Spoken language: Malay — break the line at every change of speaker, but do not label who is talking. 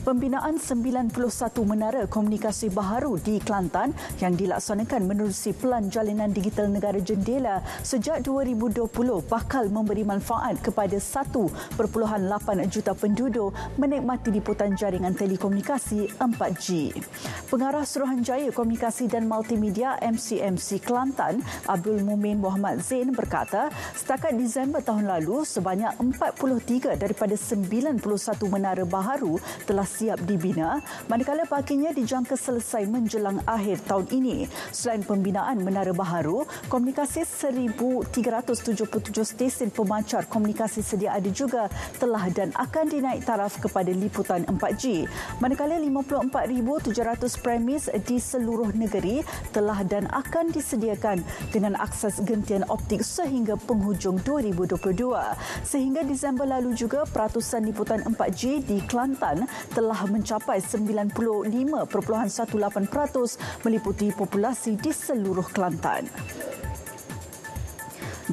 Pembinaan 91 menara komunikasi baharu di Kelantan yang dilaksanakan menerusi Pelan Jalinan Digital Negara Jendela sejak 2020 bakal memberi manfaat kepada 1.8 juta penduduk menikmati liputan jaringan telekomunikasi 4G. Pengarah Suruhanjaya Komunikasi dan Multimedia MCMC Kelantan, Abdul Mumin Muhammad Zain berkata, setakat Disember tahun lalu, sebanyak 43 daripada 91 menara baharu telah siap dibina, manakala bahagiannya dijangka selesai menjelang akhir tahun ini. Selain pembinaan menara baharu, komunikasi 1,377 stesen pemancar komunikasi sedia ada juga telah dan akan dinaik taraf kepada liputan 4G. Manakala 54,700 premis di seluruh negeri telah dan akan disediakan dengan akses gentian optik sehingga penghujung 2022. Sehingga Disember lalu juga, peratusan liputan 4G di Kelantan telah mencapai 95.18% meliputi populasi di seluruh Kelantan.